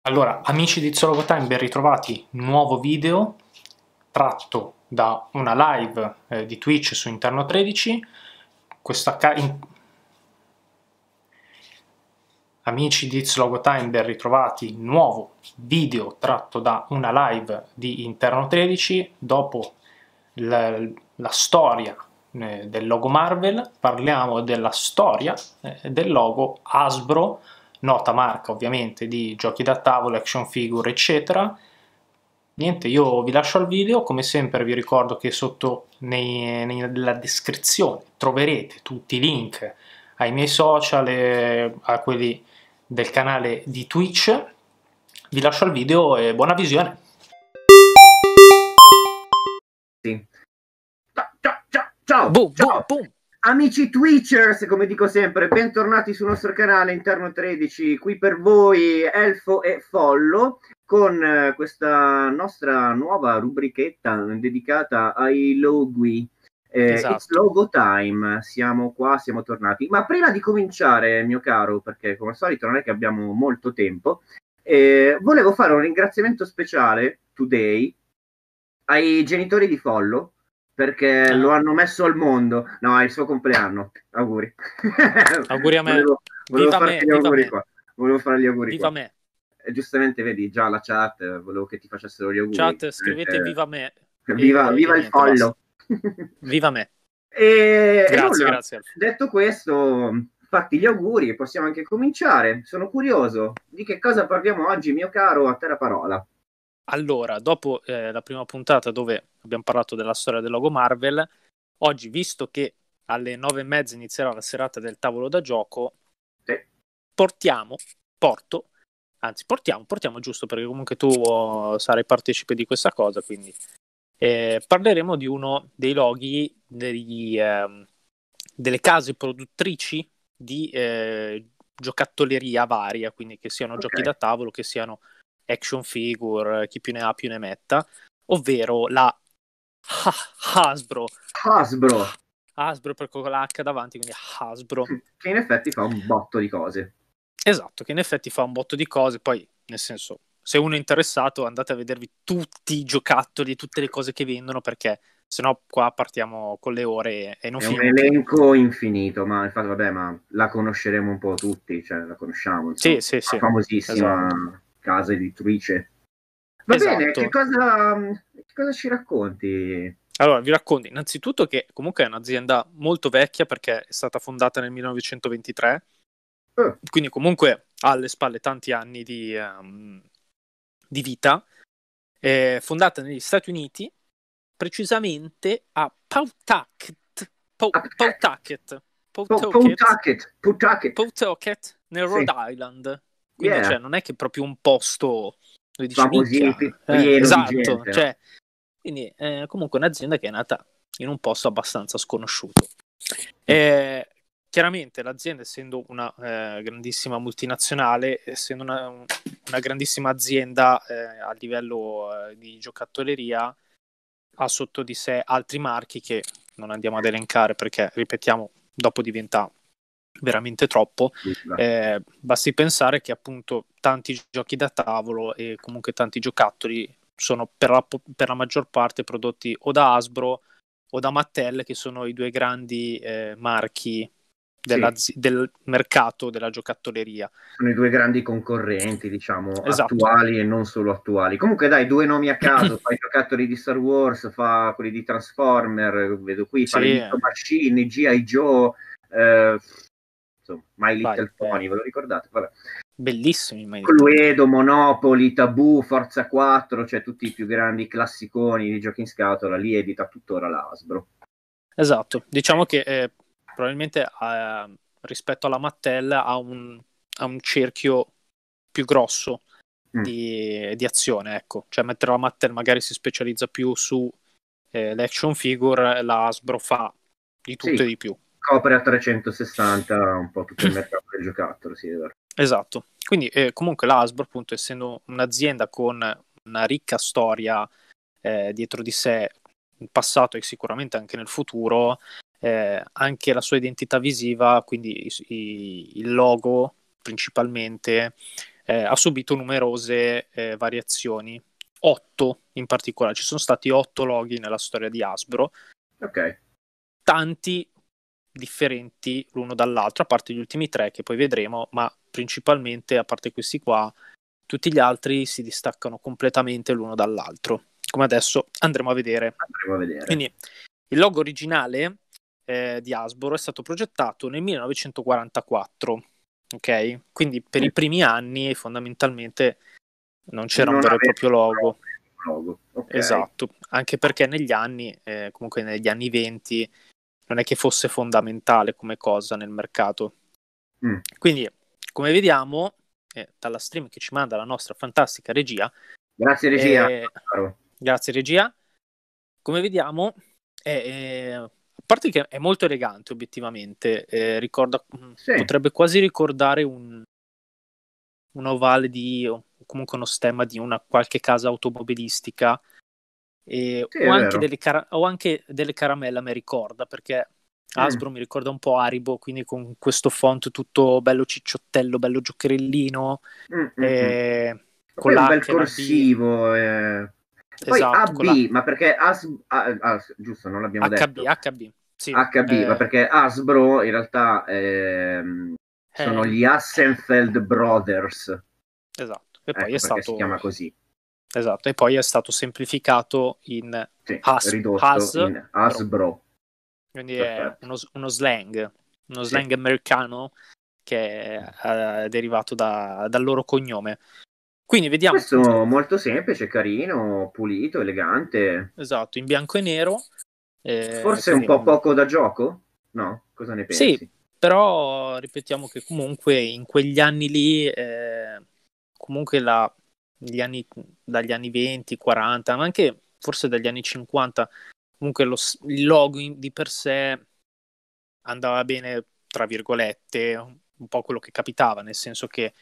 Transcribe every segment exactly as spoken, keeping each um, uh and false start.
Allora, amici di Zologo Time, ben ritrovati. Nuovo video tratto da una live eh, di Twitch su Interno tredici. Questa ca- in... Amici di Zologo Time, ben ritrovati. Nuovo video tratto da una live di Interno tredici. Dopo la, la storia eh, del logo Marvel, parliamo della storia eh, del logo Hasbro, nota marca ovviamente di giochi da tavolo, action figure, eccetera. Niente, io vi lascio al video, come sempre vi ricordo che sotto nei, nei, nella descrizione troverete tutti i link ai miei social e a quelli del canale di Twitch. Vi lascio al video e buona visione. Sì. Ciao, ciao, ciao, ciao, Boom, ciao. boom, boom. Amici Twitchers, come dico sempre, bentornati sul nostro canale Interno tredici, qui per voi Elfo e Follo, con eh, questa nostra nuova rubrichetta dedicata ai loghi. Eh, Esatto. It's Logo Time, siamo qua, siamo tornati. Ma prima di cominciare, mio caro, perché come al solito non è che abbiamo molto tempo, eh, volevo fare un ringraziamento speciale, today, ai genitori di Follo, perché Ah. lo hanno messo al mondo. No, è il suo compleanno. Auguri. Auguri a me. Volevo, volevo Viva farti me, gli viva auguri me. qua. Volevo fare gli auguri Viva qua. me. E giustamente vedi già la chat, volevo che ti facessero gli auguri. Chat, scrivete eh, viva me. Viva, E, viva e il niente, Follo. Viva me. E, Grazie, e nulla, grazie. Alfio. Detto questo, fatti gli auguri, possiamo anche cominciare. Sono curioso di che cosa parliamo oggi, mio caro, a te la parola. Allora, dopo eh, la prima puntata dove abbiamo parlato della storia del logo Marvel, oggi, visto che alle nove e mezza inizierà la serata del tavolo da gioco, Sì. portiamo, porto, anzi portiamo, portiamo giusto perché comunque tu uh, sarai partecipe di questa cosa, quindi eh, parleremo di uno dei loghi degli, eh, delle case produttrici di eh, giocattolleria varia, quindi che siano Okay. giochi da tavolo, che siano action figure, chi più ne ha più ne metta, ovvero la Hasbro. Hasbro. Hasbro per con la H davanti, quindi Hasbro. Che in effetti fa un botto di cose. Esatto, che in effetti fa un botto di cose, poi nel senso, se uno è interessato andate a vedervi tutti i giocattoli, tutte le cose che vendono, perché sennò qua partiamo con le ore e non È un finiamo più. elenco infinito, ma infatti vabbè, ma la conosceremo un po' tutti, cioè la conosciamo, insomma, Sì, sì, sì. una famosissima Esatto. casa editrice. Va Esatto. bene, che cosa, che cosa ci racconti? Allora, vi racconto innanzitutto che comunque è un'azienda molto vecchia perché è stata fondata nel millenovecentoventitré, Oh. quindi comunque ha alle spalle tanti anni di, um, di vita. È fondata negli Stati Uniti, precisamente a Pawtucket, Paw- Pawtucket, Pawtucket, Pawtucket, Pawtucket, nel sì. Rhode Island. Quindi Yeah. cioè, non è che è proprio un posto dove dici Famosi, minchia, pi- eh, pieno di esatto, gente, cioè, no? quindi è comunque un'azienda che è nata in un posto abbastanza sconosciuto. E, chiaramente l'azienda, essendo una eh, grandissima multinazionale, essendo una, una grandissima azienda eh, a livello eh, di giocattolleria, ha sotto di sé altri marchi che non andiamo ad elencare perché, ripetiamo, dopo diventa veramente troppo. Eh, basti pensare che appunto tanti giochi da tavolo e comunque tanti giocattoli sono per la, per la maggior parte prodotti o da Hasbro o da Mattel, che sono i due grandi eh, marchi della, sì. del mercato della giocattolleria. Sono i due grandi concorrenti, diciamo, esatto. attuali e non solo attuali. Comunque dai, due nomi a caso, fa i giocattoli di Star Wars, fa quelli di Transformer, vedo qui, fa sì. le Little Machine, G I. Joe, eh, insomma, My Little Vai. Pony, ve lo ricordate? Vabbè. Bellissimi My Cluedo, Monopoly, Tabù, Forza quattro, cioè tutti i più grandi classiconi di giochi in scatola, lì edita tuttora la Hasbro. Esatto, diciamo che eh, probabilmente eh, rispetto alla Mattel ha un, ha un cerchio più grosso mm. di, di azione, ecco. Cioè mentre la Mattel magari si specializza più su eh, l'action figure, la Hasbro fa di tutto sì, e di più. Copre a trecentosessanta un po' tutto il mercato del giocattolo, sì, è vero. Esatto, quindi eh, comunque la Hasbro, appunto, essendo un'azienda con una ricca storia eh, dietro di sé, in passato e sicuramente anche nel futuro, eh, anche la sua identità visiva, quindi i, i, il logo principalmente, eh, ha subito numerose eh, variazioni, otto in particolare, ci sono stati otto loghi nella storia di Hasbro, ok, tanti differenti l'uno dall'altro, a parte gli ultimi tre che poi vedremo, ma principalmente, a parte questi qua, tutti gli altri si distaccano completamente l'uno dall'altro, come adesso andremo a vedere. andremo a vedere. Quindi il logo originale eh, di Hasbro è stato progettato nel millenovecentoquarantaquattro, ok? Quindi per Mm. i primi anni fondamentalmente non c'era Non un vero e aveva proprio logo. logo. Okay. Esatto, anche perché negli anni, eh, comunque negli anni venti, non è che fosse fondamentale come cosa nel mercato. Mm. Quindi, come vediamo, eh, dalla stream che ci manda la nostra fantastica regia, grazie regia, eh, grazie regia, come vediamo, è, a parte che è molto elegante obiettivamente, eh, ricorda, sì. potrebbe quasi ricordare un, un ovale di, o comunque uno stemma di una qualche casa automobilistica, e, sì, o, anche delle cara- o anche delle caramelle, mi ricorda, perché Hasbro mm. mi ricorda un po' Haribo, quindi con questo font tutto bello cicciottello, bello giocherellino, mm, eh, mm. con poi un l'H, bel corsivo, eh. Poi esatto, A B, la... ma perché As... ah, ah, giusto, non l'abbiamo H B, detto. H B, sì, H B, eh... ma perché Hasbro in realtà ehm, sono eh... gli Hassenfeld Brothers. Esatto, e poi ecco è stato si chiama così. Esatto, e poi è stato semplificato in sì, Has... ridotto Has... in Hasbro. Quindi Perfetto. è uno, uno slang, uno sì. slang americano che è derivato da, dal loro cognome. Quindi vediamo. Questo appunto, molto semplice, carino, pulito, elegante. Esatto, in bianco e nero. Eh, Forse quindi... un po' poco da gioco? No? Cosa ne pensi? Sì, però ripetiamo che comunque in quegli anni lì, eh, comunque la, gli anni, dagli anni venti, quaranta, ma anche forse dagli anni cinquanta, comunque lo, il logo in, di per sé andava bene, tra virgolette, un po' quello che capitava, nel senso che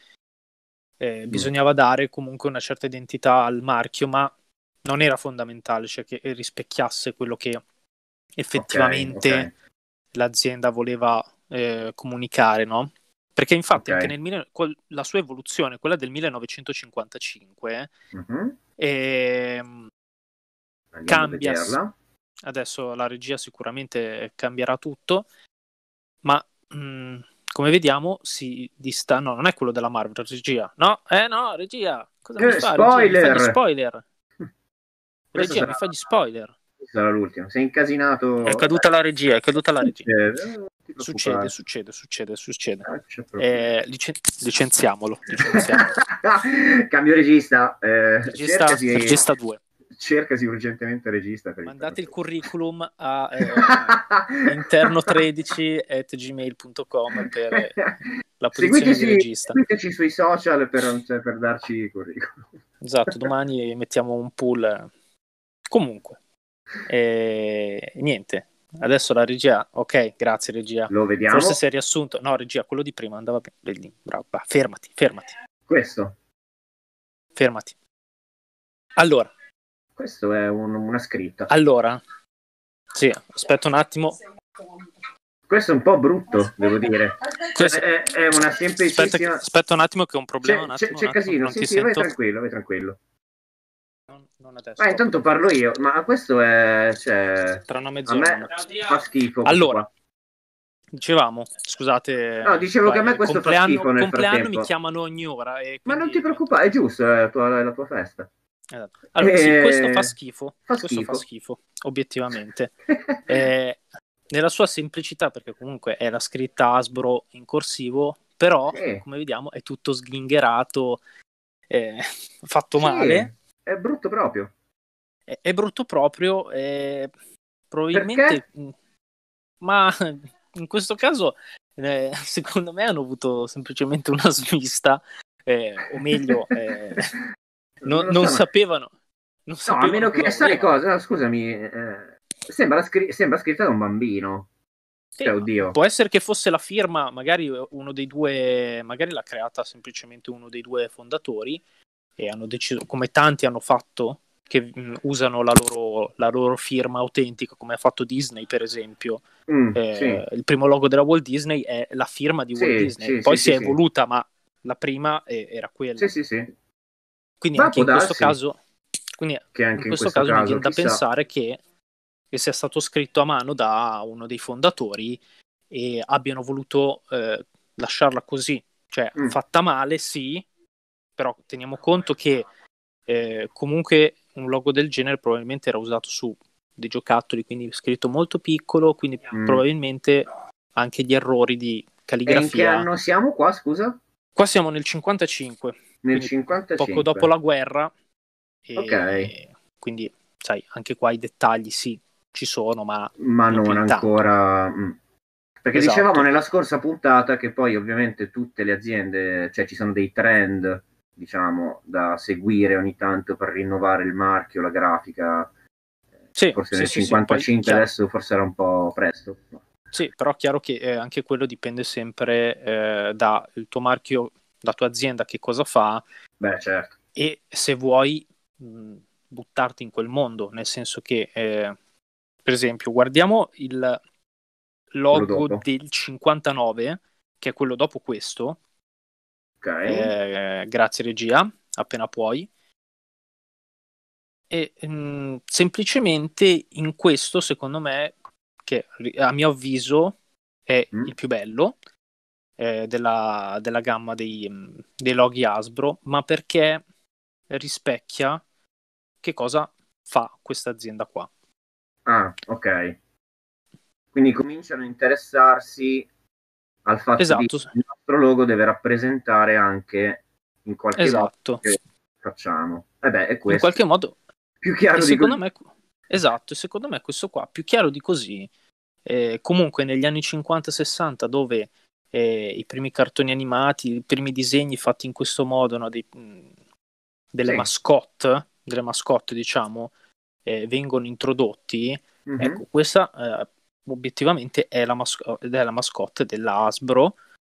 eh, mm. bisognava dare comunque una certa identità al marchio, ma non era fondamentale, cioè che rispecchiasse quello che effettivamente okay, okay. l'azienda voleva eh, comunicare, no? Perché infatti okay. anche nel la sua evoluzione, quella del millenovecentocinquantacinque, mm-hmm. eh, cambia. Adesso la regia sicuramente cambierà tutto, ma mh, come vediamo si dista. No, non è quello della Marvel, regia. No, eh no, regia. Cosa eh, mi fa? Spoiler. Regia, mi fa gli spoiler. Regia, sarà... mi fa gli spoiler. Sarà l'ultimo. Sei incasinato. È caduta la regia, è caduta la regia. Eh, succede, succede, succede, succede. Eh, licen- licenziamolo. licenziamolo. Cambio regista. Eh, regista, cercasi, regista due. Cercasi urgentemente regista. Per Mandate il, il curriculum a eh, interno tredici at gmail punto com per la posizione seguiteci, di regista. Seguiteci sui social per, cioè, per darci il curriculum. Esatto, domani mettiamo un pool. Comunque. E niente, adesso la regia, ok, grazie regia. Lo vediamo. Forse si è riassunto. No, regia, quello di prima andava bene. Bravo, va, fermati, fermati. Questo. Fermati. Allora. Questo è un, una scritta. Allora. Sì, aspetta un attimo. Questo è un po' brutto, devo dire. Questo... È, è una semplicissima... Aspetta, aspetta un attimo che ho un problema. C'è, un attimo, c'è, c'è un attimo, casino, non sì, ti sì, sento. vai tranquillo, vai tranquillo. Non, non adesso. Ah, intanto parlo io, ma questo è... Cioè, tra una mezz'ora. A me fa schifo. Allora, dicevamo, scusate. No, dicevo qua, che a me questo fa schifo nel compleanno frattempo. mi chiamano ogni ora. E ma non ti preoccupare, è giusto, è la tua, è la tua festa. Esatto. Allora, e... sì, questo fa schifo. Fa questo schifo. fa schifo, obiettivamente. eh, nella sua semplicità, perché comunque è la scritta Hasbro in corsivo, però, sì. come vediamo, è tutto sghingherato, eh, fatto sì, male. È brutto proprio. È, è brutto proprio, eh, probabilmente... Perché? Ma in questo caso, eh, secondo me, hanno avuto semplicemente una svista, eh, o meglio... Eh, Non, non, non so, sapevano, non no, sapevano a meno che sai volevano. cosa, no, scusami, eh, sembra, scri- sembra scritta da un bambino. Sì, cioè, oddio. Può essere che fosse la firma, magari uno dei due, magari l'ha creata semplicemente uno dei due fondatori e hanno deciso, come tanti hanno fatto, che mh, usano la loro, la loro firma autentica, come ha fatto Disney per esempio. Mm, eh, sì. Il primo logo della Walt Disney è la firma di sì, Walt Disney, sì, poi sì, si sì, è evoluta, sì. ma la prima eh, era quella. Sì, sì, sì. Quindi Ma anche in può questo darsi caso, quindi che anche in in questo questo caso mi caso, viene da chissà. pensare che, che sia stato scritto a mano da uno dei fondatori e abbiano voluto eh, lasciarla così, cioè Mm. fatta male, sì, però teniamo conto che eh, comunque un logo del genere probabilmente era usato su dei giocattoli, quindi scritto molto piccolo, quindi Mm. probabilmente anche gli errori di E calligrafia. in che anno siamo qua, scusa? Qua siamo nel cinquantacinque, Nel quindi cinquantacinque. poco dopo la guerra, e Ok. quindi sai, anche qua i dettagli sì, ci sono, ma, Ma non più non di tanto. ancora. mm. Perché Esatto. dicevamo nella scorsa puntata che poi ovviamente tutte le aziende, cioè ci sono dei trend, diciamo, da seguire ogni tanto per rinnovare il marchio, la grafica. Sì, Forse sì, nel sì, sì, poi cinquantacinque chiaro. adesso forse era un po' presto. Sì, però chiaro che eh, anche quello dipende sempre eh, da il tuo marchio, la tua azienda che cosa fa Beh, certo. e se vuoi mh, buttarti in quel mondo, nel senso che, eh, per esempio, guardiamo il Quello logo dopo. del cinquantanove, che è quello dopo questo, Ok. eh, grazie regia, appena puoi, e mh, semplicemente in questo, secondo me, che a mio avviso è Mm. il più bello, eh, della, della gamma dei, mh, dei loghi Hasbro, ma perché rispecchia che cosa fa questa azienda qua. Ah, ok. Quindi cominciano a interessarsi al fatto di Esatto, il nostro logo deve rappresentare anche in qualche modo esatto. che facciamo. E beh, è In questo. qualche modo, Più e chiaro di secondo così. me, esatto, e secondo me questo qua, più chiaro di così, eh, comunque negli anni cinquanta sessanta, dove eh, i primi cartoni animati, i primi disegni fatti in questo modo, no, dei, mh, delle Sì. mascotte, delle mascotte, diciamo, eh, vengono introdotti, Mhm. ecco, questa eh, obiettivamente è la, masco- è la mascotte della Hasbro,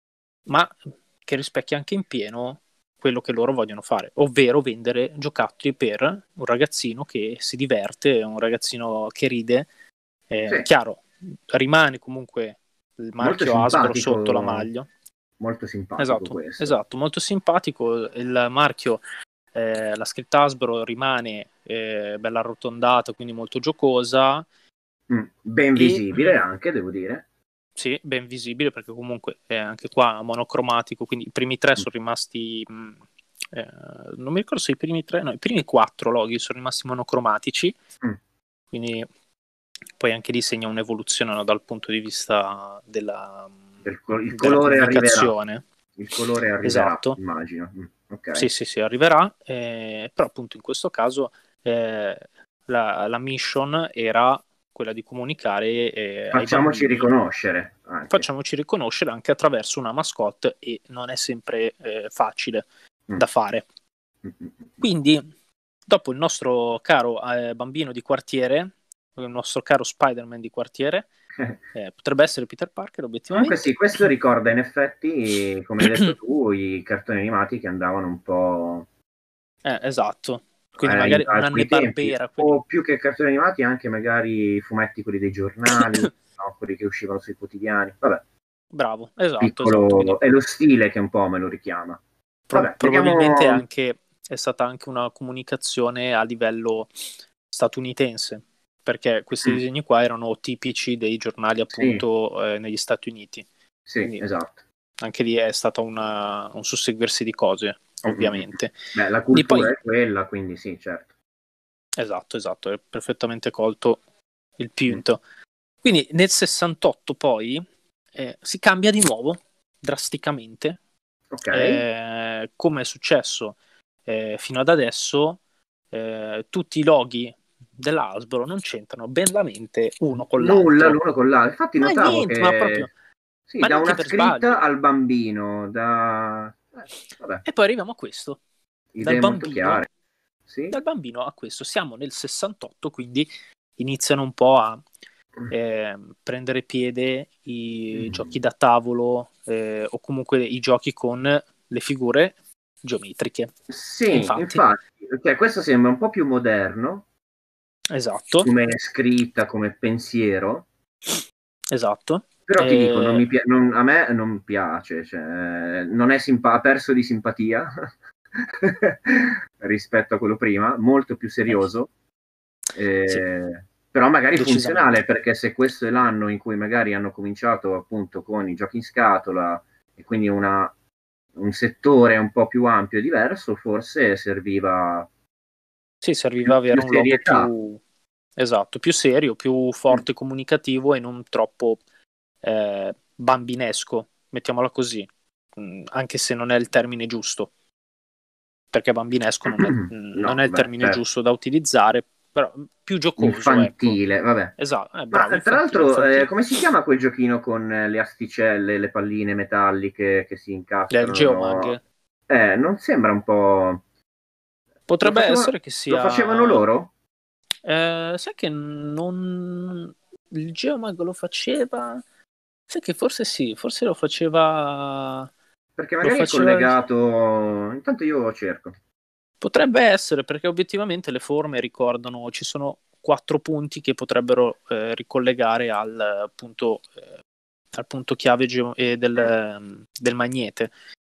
ma che rispecchia anche in pieno quello che loro vogliono fare, ovvero vendere giocattoli per un ragazzino che si diverte, un ragazzino che ride. Eh, Sì. chiaro, rimane comunque il Molto marchio Hasbro sotto la simpatico. maglia. Molto simpatico Esatto, questo. esatto, molto simpatico. Il marchio, eh, la scritta Hasbro rimane eh, bella arrotondata, quindi molto giocosa. Mm. Ben E visibile anche, devo dire. sì, ben visibile perché comunque è anche qua monocromatico, quindi i primi tre Mm. sono rimasti, mh, eh, non mi ricordo se i primi tre, no, i primi quattro loghi sono rimasti monocromatici, Mm. quindi poi anche lì segna un'evoluzione, no, dal punto di vista della, Il, co- il della colore arriverà. comunicazione. Il colore arriverà, Esatto, immagino. Mm. sì, Ok. sì, sì, arriverà, eh, però appunto in questo caso eh, la, la mission era quella di comunicare eh, ai Facciamoci bambini, riconoscere anche. facciamoci riconoscere anche attraverso una mascotte e non è sempre eh, facile Mm. da fare. Mm, mm, mm. Quindi, dopo il nostro caro eh, bambino di quartiere, il nostro caro Spider-Man di quartiere, eh, potrebbe essere Peter Parker, Comunque obiettivamente. sì, questo ricorda in effetti, come hai detto tu, i cartoni animati che andavano un po' Eh, esatto. Quindi eh, in- magari un a quei tempi, Hanna-Barbera, quelli... o più che cartoni animati anche magari i fumetti, quelli dei giornali, no? Quelli che uscivano sui quotidiani. Vabbè, Bravo, esatto, esatto. Quindi piccolo, è lo stile che un po' me lo richiama. pro- Vabbè, probabilmente vediamo. anche, è stata anche una comunicazione a livello statunitense, perché questi Mm, disegni qua erano tipici dei giornali sì, appunto eh, negli Stati Uniti. sì, Quindi esatto. anche lì è stato una- un susseguirsi di cose, Mm, mm, mm. ovviamente. Beh, la Quindi cultura poi, è quella, quindi sì, certo. esatto, esatto, è perfettamente colto il Mm, punto. Quindi nel sessantotto poi eh, si cambia di nuovo, drasticamente, ok. eh, come è successo eh, fino ad adesso, eh, tutti i loghi dell'Hasbro non c'entrano bellamente uno con Nulla l'altro. l'uno con l'altro. Infatti Ma notavo niente, ma che proprio, sì, ma da neanche una per scritta sbaglio. al bambino, da eh, vabbè, E poi arriviamo a questo. Dal idee molto bambino, chiare. Sì. dal bambino a questo. Siamo nel sessantotto, quindi iniziano un po' a eh, prendere piede i giochi da tavolo eh, o comunque i giochi con le figure geometriche. E Sì, infatti, infatti, cioè, questo sembra un po' più moderno esatto, come scritta, come pensiero. esatto. Però ti Eh, dico, non mi pi- non- a me non piace, cioè, non è simpa- ha perso di simpatia rispetto a quello prima, molto più serioso, sì, eh, però magari funzionale, decisamente. perché se questo è l'anno in cui magari hanno cominciato appunto con i giochi in scatola e quindi una, un settore un po' più ampio e diverso, forse serviva Sì, serviva più, più avere un logo serietà. più, esatto, più serio, più forte comunicativo e non troppo eh, bambinesco, mettiamola così, mm, anche se non è il termine giusto, perché bambinesco non è, mm, No, non è il beh, termine certo. giusto da utilizzare, però più giocoso, ecco. Infantile, vabbè. Esatto, eh, Ma bravo, eh, tra infantile, l'altro, eh, infantile. come si chiama quel giochino con eh, le asticelle, le palline metalliche che si È il incastrano? Geomag. Eh, non sembra un po'... Lo Potrebbe facevano, essere che lo facevano sia... loro? Eh, sai che non... Il Geomag lo faceva... Sai che forse sì, forse lo faceva... Perché Lo magari è faceva... collegato... Intanto io cerco. Potrebbe essere, perché obiettivamente le forme ricordano... Ci sono quattro punti che potrebbero eh, ricollegare al punto, eh, al punto chiave geo- eh, del, del magnete.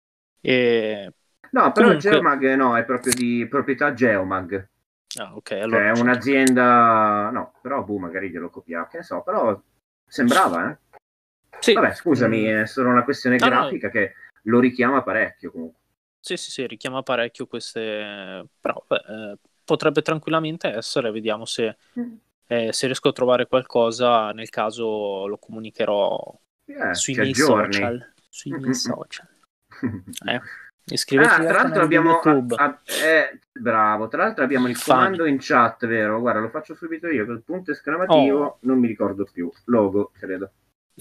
E No, però comunque... Geomag no, è proprio di proprietà Geomag. Ah, ok, Cioè allora è non c'entra niente. un'azienda... No, però boh, magari glielo copiato, che ne so, però sembrava, eh. Sì, Vabbè, scusami, mm, è solo una questione no, no, grafica che lo richiama parecchio comunque. sì, sì, sì, richiama parecchio queste, però beh, eh, potrebbe tranquillamente essere, vediamo se, eh, se riesco a trovare qualcosa, nel caso lo comunicherò Eh, sui ti miei aggiorni. social, sui miei Mm-mm. social. Eh, Ah, iscrivetevi al tra l'altro canale di abbiamo... ah, YouTube. ah, eh, bravo, tra l'altro abbiamo il Infami. comando in chat, vero? Guarda, lo faccio subito io, col punto Oh. esclamativo, non mi ricordo più. Logo, credo.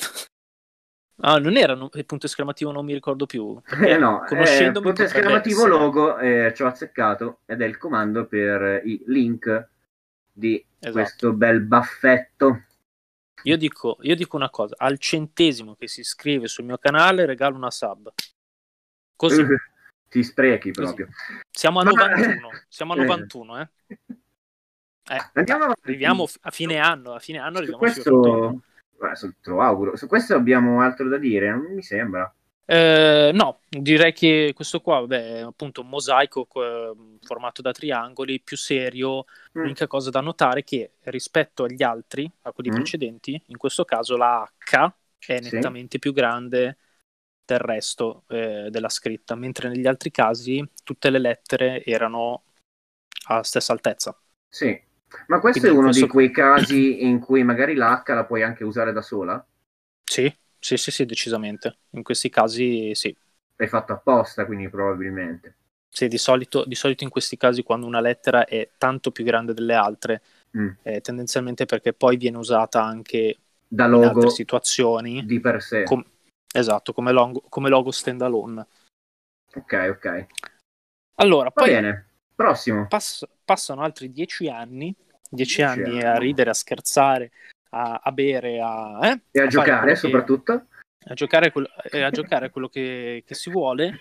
Ah, non era no- il punto esclamativo, non mi ricordo più, Eh, perché no, è conoscendomi punto potrebbe esclamativo essere. logo, eh, ci ho azzeccato, ed è il comando per i link di Esatto. questo bel baffetto. Io dico, io dico una cosa, al centesimo che si iscrive sul mio canale regalo una sub. Così. Uh, ti sprechi Così. proprio. Siamo a Ma... novantuno, siamo a eh, novantuno, eh. Eh, dai, Andiamo arriviamo avanti. a fine anno, a fine anno Su arriviamo sui ottanta. questo, beh, su- te lo auguro. Su questo abbiamo altro da dire? Non mi sembra. Eh, no, direi che questo qua, vabbè, è appunto un mosaico eh, formato da triangoli, più serio. Mm, L'unica cosa da notare è che rispetto agli altri, a quelli mm, precedenti, in questo caso la H è sì, nettamente più grande del resto eh, della scritta, mentre negli altri casi tutte le lettere erano alla stessa altezza. sì. Ma questo è Quindi in uno di questo... quei casi in cui magari l'H la puoi anche usare da sola? Sì, sì, sì, sì, decisamente. In questi casi sì. L'hai fatto apposta, quindi probabilmente. Sì, di solito, di solito in questi casi quando una lettera è tanto più grande delle altre, Mm. eh, tendenzialmente perché poi viene usata anche Da in altre logo situazioni, di per sé. com- esatto, come logo, come logo standalone. Ok, ok. Allora, Va poi bene. Prossimo. pass- passano altri dieci anni, dieci Dieci anni a anni. ridere, a scherzare, a, a bere, a, eh, E a a fare giocare quello che, soprattutto. a giocare, quel- eh, a giocare quello che, che si vuole.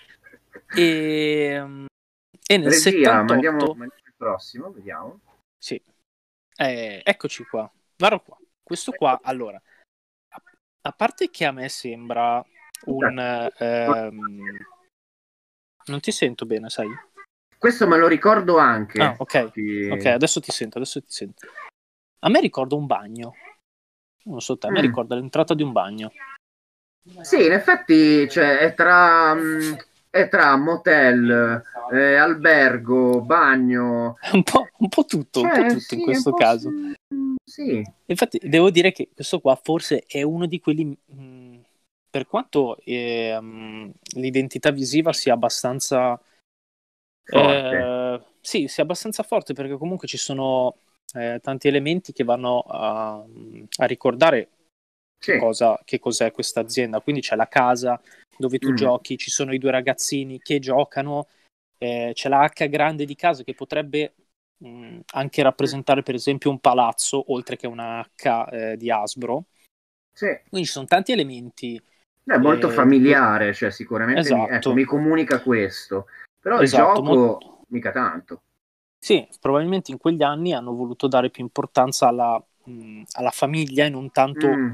E, e nel Regia, mandiamo, settantotto, mandiamo il prossimo, vediamo. sì, eh, eccoci qua, guarda qua. Questo qua, allora, a, a parte che a me sembra un... ehm, non ti sento bene, sai? Questo me lo ricordo Ah, anche. ok, ok, Ti- adesso ti sento, adesso ti sento. A me ricorda un bagno, non so te, a me Mm. ricorda l'entrata di un bagno. Sì, in effetti cioè, è tra, mm, è tra motel, eh, albergo, bagno. È un po', un po' tutto, un po' Cioè, tutto in sì, è un questo po' sì. caso. Sì. Infatti, devo dire che questo qua forse è uno di quelli, mh, per quanto ehm, l'identità visiva sia abbastanza, Forte. eh, sì, sia abbastanza forte, perché comunque ci sono eh, tanti elementi che vanno a, a ricordare che Sì. cosa, che cos'è questa azienda. Quindi c'è la casa dove tu Mm. giochi, ci sono i due ragazzini che giocano, eh, c'è la H grande di casa che potrebbe mh, anche rappresentare per esempio un palazzo, oltre che una H eh, di Hasbro. Sì. Quindi ci sono tanti elementi. È molto eh, di que- familiare, cioè sicuramente mi, ecco, esatto, mi comunica questo. Però il esatto. Mo- gioco mica tanto. sì, probabilmente in quegli anni hanno voluto dare più importanza alla, mh, alla famiglia e non tanto Mm.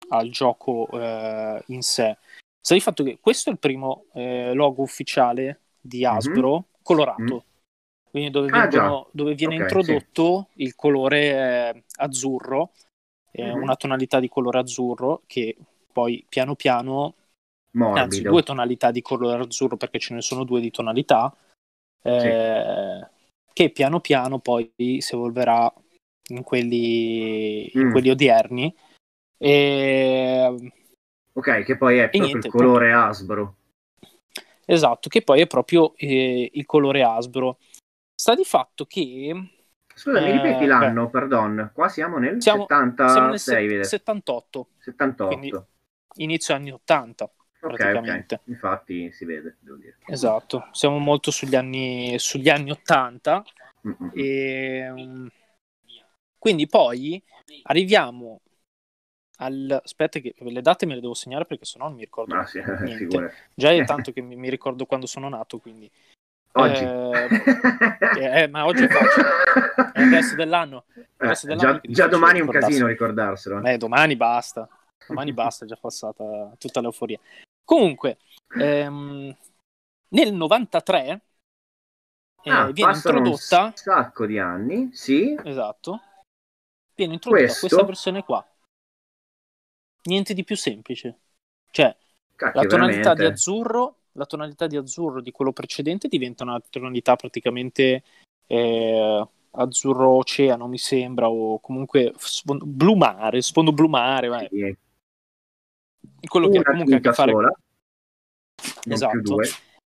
al gioco eh, in sé. Sta di fatto che questo è il primo eh, logo ufficiale di Hasbro mm-hmm. colorato, mm. quindi dove, ah, vengono, dove viene okay, introdotto sì. il colore eh, azzurro, eh, mm-hmm. una tonalità di colore azzurro che poi piano piano, morbido, anzi due tonalità di colore azzurro, perché ce ne sono due di tonalità, eh, sì. che piano piano poi si evolverà in quelli, mm. in quelli odierni. E... ok, che poi è proprio niente, il colore proprio... Hasbro. Esatto, che poi è proprio eh, il colore Hasbro. Sta di fatto che... Scusa, eh, mi ripeti l'anno, beh, pardon. Qua siamo nel siamo, settantasei, siamo nel se- settantotto. settantotto. Quindi inizio anni ottanta, okay, praticamente. Okay. Infatti si vede, devo dire. Esatto, siamo molto sugli anni, sugli anni ottanta. Mm-hmm. E, um, quindi poi arriviamo al... Aspetta che le date me le devo segnare perché sennò non mi ricordo ah, sì, niente. Già è tanto che mi, mi ricordo quando sono nato, quindi... Oggi. Eh, eh, ma oggi è facile. È il resto dell'anno. Il resto eh, dell'anno già, già domani è un casino ricordarselo. Eh, domani basta. Domani basta, è già passata tutta l'euforia. Comunque, ehm, nel novantatré eh, ah, viene introdotta... un sacco di anni, sì. Esatto. Viene introdotta Questo... questa versione qua. Niente di più semplice. Cioè, Cacchio, la tonalità veramente. di azzurro... la tonalità di azzurro di quello precedente diventa una tonalità praticamente eh, azzurro oceano, mi sembra, o comunque sfondo, blu mare, sfondo blu mare, vai. Sì. Quello una che comunque ha a che fare sola, esatto.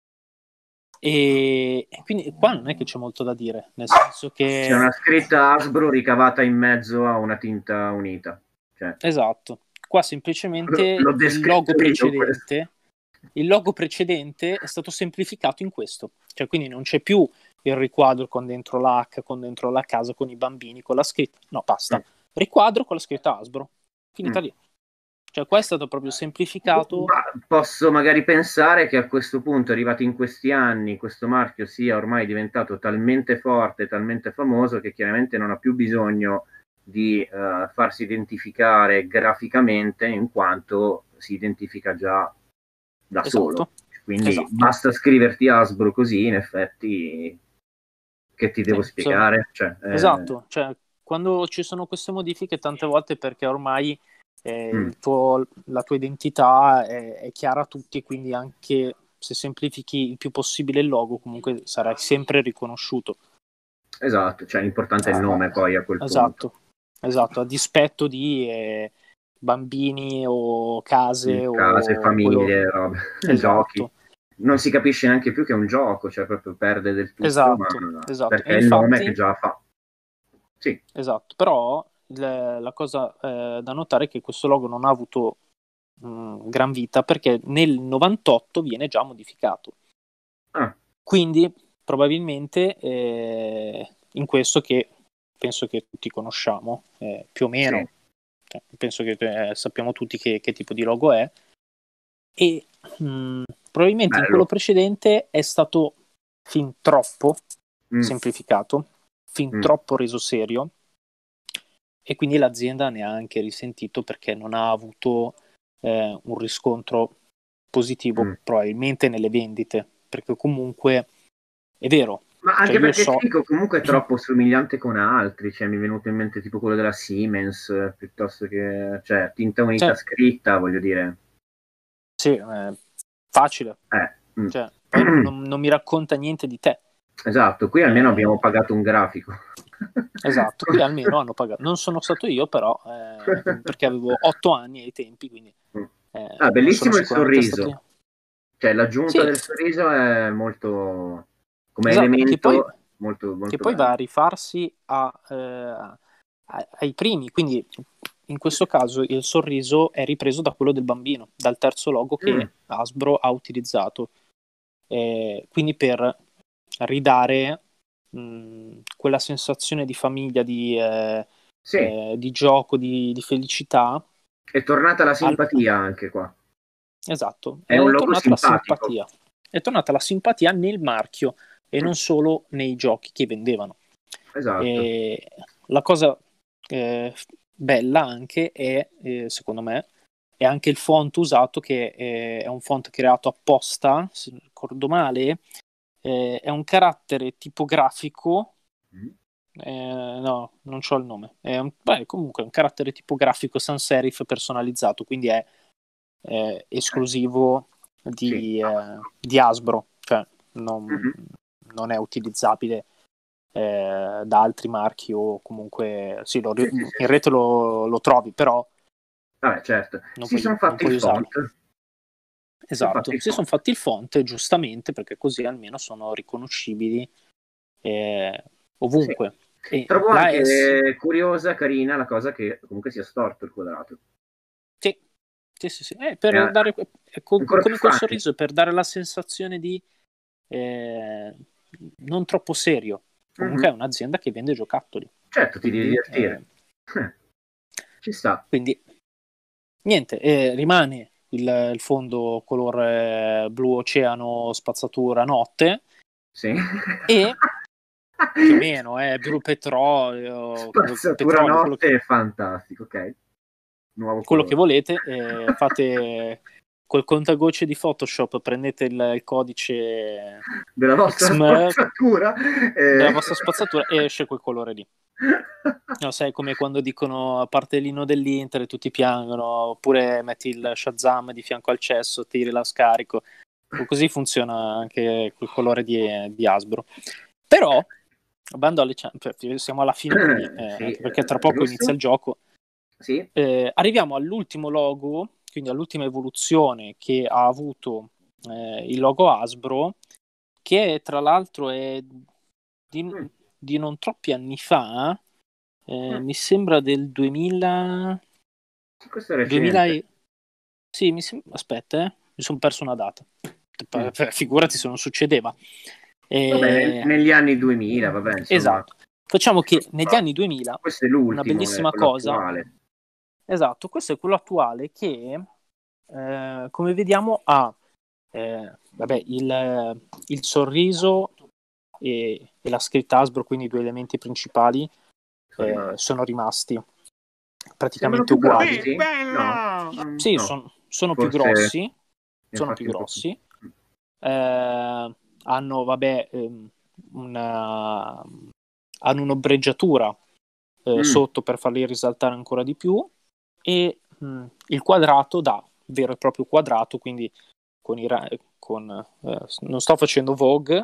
E, e quindi qua non è che c'è molto da dire, nel senso che c'è una scritta Hasbro ricavata in mezzo a una tinta unita. Cioè... Esatto. Qua semplicemente L- il logo precedente il logo precedente è stato semplificato in questo, cioè quindi non c'è più il riquadro con dentro l'H, con dentro la casa, con i bambini, con la scritta, no basta, mm. riquadro con la scritta Hasbro, finita mm. lì, cioè qua è stato proprio semplificato. Ma posso magari pensare che a questo punto, arrivati in questi anni, questo marchio sia ormai diventato talmente forte, talmente famoso che chiaramente non ha più bisogno di uh, farsi identificare graficamente, in quanto si identifica già da esatto. solo, quindi esatto. basta scriverti Hasbro così, in effetti che ti devo sì, spiegare cioè, eh... esatto, cioè quando ci sono queste modifiche tante volte perché ormai eh, mm. il tuo, la tua identità è, è chiara a tutti, quindi anche se semplifichi il più possibile il logo comunque sarai sempre riconosciuto. Esatto, cioè l'importante ah, è il nome poi a quel esatto, punto. Esatto, a dispetto di eh, bambini o case, sì, case, o famiglie, o... robe, esatto. giochi. Non si capisce neanche più che è un gioco, cioè proprio perde del tutto, esatto, ma... esatto. perché e è infatti... il nome che già fa. Sì. Esatto, però le, la cosa eh, da notare è che questo logo non ha avuto mh, gran vita perché nel novantotto viene già modificato. Ah. Quindi probabilmente eh, in questo che penso che tutti conosciamo, eh, più o meno, sì. cioè, penso che eh, sappiamo tutti che, che tipo di logo è, e mh, probabilmente Bello. in quello precedente è stato fin troppo mm. semplificato, fin mm. troppo reso serio, e quindi l'azienda ne ha anche risentito perché non ha avuto eh, un riscontro positivo mm. probabilmente nelle vendite, perché comunque è vero. Ma anche cioè perché so... ti dico, comunque è troppo somigliante con altri, cioè mi è venuto in mente tipo quello della Siemens, eh, piuttosto che, cioè, tinta unita sì. scritta, voglio dire. Sì, eh, facile. Eh. Mm. Cioè, poi non, non mi racconta niente di te. Esatto, qui almeno eh... abbiamo pagato un grafico. Esatto, qui almeno hanno pagato. Non sono stato io, però, eh, perché avevo otto anni ai tempi, quindi... Eh, ah, bellissimo il sorriso. Stato... Cioè, l'aggiunta sì. del sorriso è molto... come esatto, elemento... Che poi, molto, molto che poi va a rifarsi a, eh, ai primi, quindi in questo caso il sorriso è ripreso da quello del bambino, dal terzo logo che mm. Hasbro ha utilizzato, eh, quindi per ridare mh, quella sensazione di famiglia, di, eh, sì. eh, di gioco, di, di felicità. È tornata la simpatia al... anche qua. Esatto, è, è un logo simpatico. La simpatia. È tornata la simpatia nel marchio e non solo nei giochi che vendevano. Esatto. E la cosa eh, bella anche è, eh, secondo me, e anche il font usato, che è, è un font creato apposta, se non ricordo male, eh, è un carattere tipografico, eh, no, non c'ho il nome, è un, beh, comunque è un carattere tipografico sans serif personalizzato, quindi è eh, esclusivo di, Sì. eh, di Hasbro, cioè non, Mhm. non è utilizzabile eh, da altri marchi, o comunque sì, lo, Sì, sì, sì, in sì. rete lo, lo trovi, però Vabbè, certo. non Si sono puoi, non fatti il puoi usarlo. font. Si sono fatti Esatto, il si sono font. fatti il font giustamente, perché così almeno sono riconoscibili eh, Sì. ovunque. E Trovo la S, anche curiosa, carina la cosa che comunque sia storto il quadrato. sì, sì, sì, sì. Eh, È per dare, è co- ancora più come col funny. sorriso, per dare la sensazione di eh, non troppo serio. Comunque Mhm. è un'azienda che vende giocattoli. Certo, ti devi Quindi, eh, divertire. Eh, Ci sta. quindi niente, eh, rimane il, il fondo color eh, blu oceano, spazzatura notte, Sì. e più o meno è blu petrolio, Spazzatura petrolio, quello che, notte è fantastico, ok. Nuovo quello che colore. volete. Eh, fate col contagocce di Photoshop, prendete il, il codice Della vostra X M L spazzatura. della eh. vostra spazzatura e esce quel colore lì. No, sai, come quando dicono a parte l'inno dell'Inter e tutti piangono, oppure metti il Shazam di fianco al cesso, tiri la scarico. Così funziona anche quel colore di, di Hasbro. Però, bando alle ciance, cioè, siamo alla fine, quindi, eh, Sì, anche perché tra eh, poco inizia giusto? il gioco. Sì. Eh, arriviamo all'ultimo logo, quindi all'ultima evoluzione che ha avuto eh, il logo Hasbro, che tra l'altro è di, Mm. di non troppi anni fa, eh, Mm. mi sembra del duemila, Questo è duemila recente. e- sì, mi sem- aspetta, eh, mi sono perso una data. Mm. Figurati se non succedeva. Vabbè, nel- Eh, negli anni duemila, vabbè, insomma. esatto. Facciamo che negli anni duemila, Questo è una l'ultimo, è bellissima quello cosa, attuale. esatto, questo è quello attuale che, eh, come vediamo, ha eh, vabbè, il, il sorriso e, e la scritta Hasbro, quindi i due elementi principali, Sono eh, rimasti. sono rimasti Sembrano praticamente più uguali. grossi? No, mm, Sì, no. son- sono più Forse ne grossi, ha sono più fatti un po' più. grossi. Eh, hanno, vabbè, ehm, una, hanno un'ombreggiatura eh, Mm. sotto per farli risaltare ancora di più, e mh, il quadrato da vero e proprio quadrato, quindi con i ra- con, eh, non sto facendo Vogue,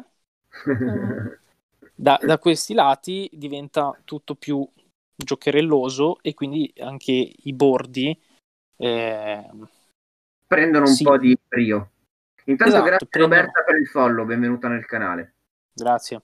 da, da questi lati diventa tutto più giocherelloso, e quindi anche i bordi eh, Prendono un sì, po' di brio. Intanto esatto, grazie prendono, Roberta per il follow, benvenuta nel canale. grazie.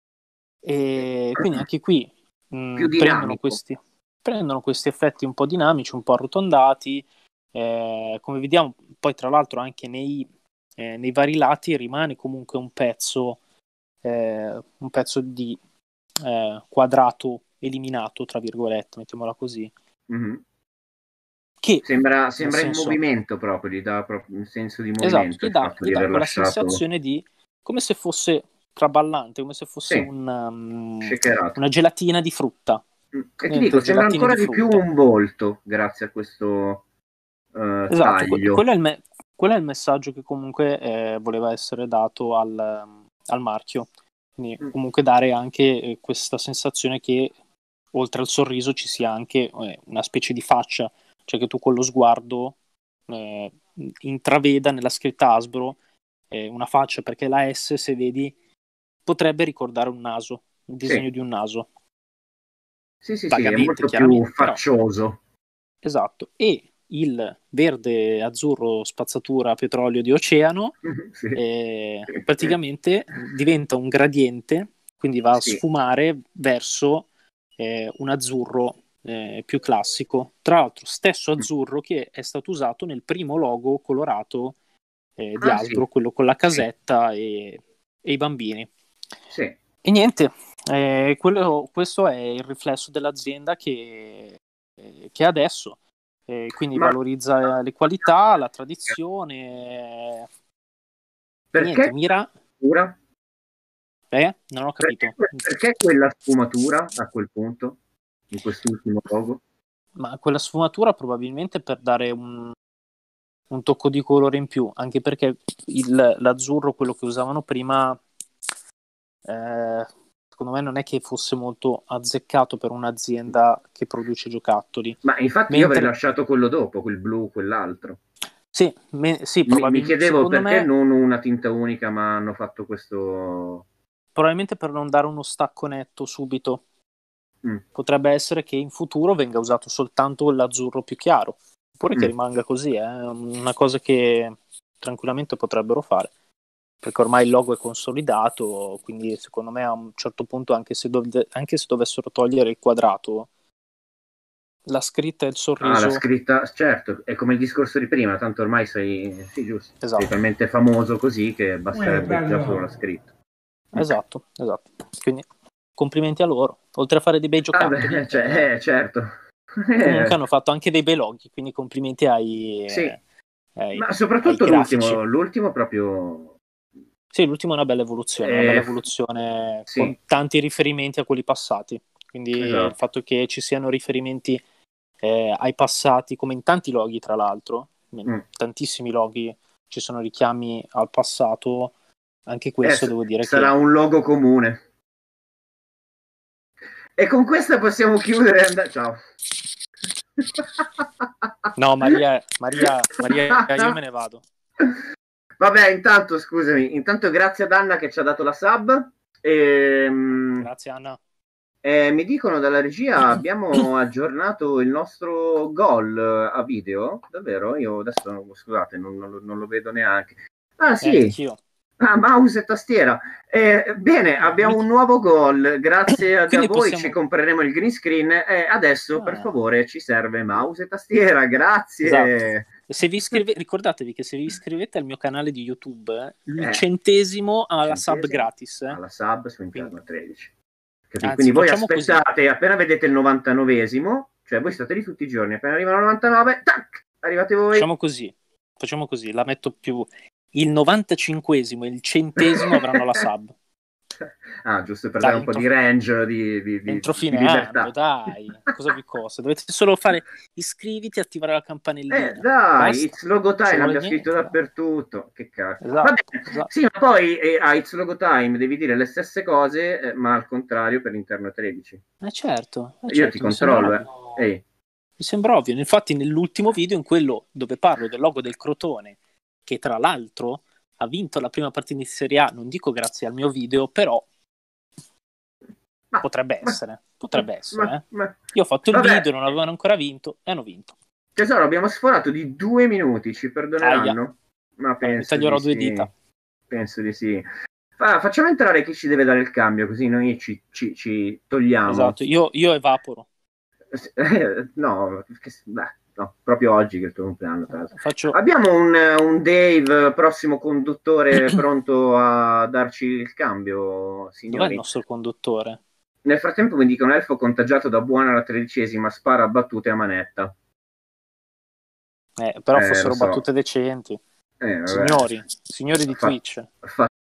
E quindi anche qui mh, Più prendono dinamico. questi, prendono questi effetti un po' dinamici, un po' arrotondati, eh, come vediamo poi tra l'altro anche nei, eh, nei vari lati rimane comunque un pezzo, eh, un pezzo di eh, quadrato eliminato, tra virgolette, mettiamola così, Mhm. che Sembra, nel sembra in senso, movimento proprio, gli dà proprio un senso di esatto, movimento gli il dà, fatto gli di dà aver quella lasciato. sensazione di come se fosse traballante, come se fosse Sì, un, um, shakerato. una gelatina di frutta. Mm. E ti dico, Niente, sembra gelatine ancora di di più frutta. un volto grazie a questo eh, Esatto, que- taglio. quello, è il me- quello è il messaggio che comunque eh, voleva essere dato al, al marchio. Quindi Mm. comunque dare anche eh, questa sensazione che oltre al sorriso ci sia anche eh, una specie di faccia, cioè che tu con lo sguardo eh, intraveda nella scritta Hasbro eh, una faccia, perché la S, se vedi, potrebbe ricordare un naso, il Sì, disegno di un naso, sì, sì, sì, è vagamente, molto più chiaramente, però faccioso. esatto. E il verde, azzurro, spazzatura, petrolio di oceano Sì. eh, praticamente diventa un gradiente, quindi va a Sì. sfumare verso eh, un azzurro eh, più classico. Tra l'altro, stesso azzurro che è stato usato nel primo logo colorato eh, di Ah, sì, Hasbro, quello con la sì, casetta e, e i bambini. sì. E niente, eh, quello- questo è il riflesso dell'azienda che, eh, che è adesso. Eh, quindi Ma valorizza le qualità, la tradizione, e niente, perché mira. sfumatura? Eh? Non ho Perché, capito. que- perché quella sfumatura a quel punto, in quest'ultimo logo? Ma quella sfumatura probabilmente per dare un, un tocco di colore in più, anche perché il, l'azzurro, quello che usavano prima, eh, secondo me non è che fosse molto azzeccato per un'azienda che produce giocattoli. Ma infatti Mentre... io avrei lasciato quello dopo, quel blu, quell'altro. Sì, me, sì mi, mi chiedevo perché me, non una tinta unica, ma hanno fatto questo... Probabilmente per non dare uno stacco netto subito. Mm. Potrebbe essere che in futuro venga usato soltanto l'azzurro più chiaro, oppure mm. che rimanga così, è eh? una cosa che tranquillamente potrebbero fare, perché ormai il logo è consolidato, quindi secondo me a un certo punto, anche se, dov- anche se dovessero togliere il quadrato, la scritta e il sorriso... Ah, la scritta, certo, è come il discorso di prima, tanto ormai sei, sì, giusto, esatto. sei talmente famoso così che basterebbe già solo la scritta. Esatto, esatto. Quindi complimenti a loro, oltre a fare dei bei giocattoli. Ah, beh, cioè, eh, certo. Comunque hanno fatto anche dei bei loghi, quindi complimenti ai... Sì, eh, ai ma soprattutto ai l'ultimo, l'ultimo proprio... Sì, l'ultimo è una bella evoluzione, eh, una bella evoluzione sì. con tanti riferimenti a quelli passati, quindi esatto. il fatto che ci siano riferimenti eh, ai passati, come in tanti loghi tra l'altro, in mm. tantissimi loghi ci sono richiami al passato, anche questo eh, devo dire sarà che... un logo comune. E con questa possiamo chiudere e andare... Ciao. No, Maria, Maria, Maria, io me ne vado. Vabbè, intanto, scusami, intanto grazie ad Anna che ci ha dato la sub. E, grazie Anna. Eh, mi dicono dalla regia, abbiamo aggiornato il nostro goal a video, davvero? Io adesso, scusate, non, non, non lo vedo neanche. Ah sì, eh, anch'io. Ah, mouse e tastiera. Eh, bene, abbiamo un nuovo goal. Grazie a, a voi possiamo... ci compreremo il green screen. E adesso, ah. per favore, ci serve mouse e tastiera. Grazie. Esatto. Se vi iscrive... Ricordatevi che se vi iscrivete al mio canale di YouTube, eh, il eh, centesimo alla centesimo, sub gratis. Eh. Alla sub su Interno tredici. Anzi, quindi voi aspettate, così. Appena vedete il novantanovesimo, cioè voi state lì tutti i giorni, appena arrivano al novantanove, tac, arrivate voi. Facciamo così, facciamo così, la metto più... Il novantacinquesimo e il centesimo avranno la sub. Ah, giusto per dai, dare un entro... po' di range di, di, di, entro fine di libertà. Anno, dai, cosa vi costa? Dovete solo fare iscriviti e attivare la campanellina. Eh, dai, Basta. It's Logo Time abbia scritto dappertutto. Che cazzo. Esatto, Vabbè, esatto. Sì, ma poi eh, a It's Logo Time devi dire le stesse cose, eh, ma al contrario per Interno tredici. Eh certo. Eh Io certo, ti controllo, eh. Ehi. Mi sembra ovvio. Infatti nell'ultimo video, in quello dove parlo del logo del Crotone, che tra l'altro ha vinto la prima partita di Serie A, non dico grazie al mio video, però ma, potrebbe ma, essere, potrebbe ma, essere. Ma, eh. ma, Io ho fatto il vabbè. video, non avevano ancora vinto e hanno vinto. Tesoro, abbiamo sforato di due minuti, ci perdoneranno? Aia. Ma penso Mi taglierò di due sì. dita. Penso di sì. Fa, facciamo entrare chi ci deve dare il cambio, così noi ci, ci, ci togliamo. Esatto, io, io evaporo. no, beh. No, proprio oggi che è il tuo compleanno. Faccio... Abbiamo un, un Dave, prossimo conduttore, pronto a darci il cambio, signori. Dov'è il nostro conduttore? Nel frattempo mi dicono Elfo contagiato da buona alla tredicesima, spara battute a manetta. Eh, però eh, fossero so. battute decenti. Eh, signori, signori di fa, Twitch. Fa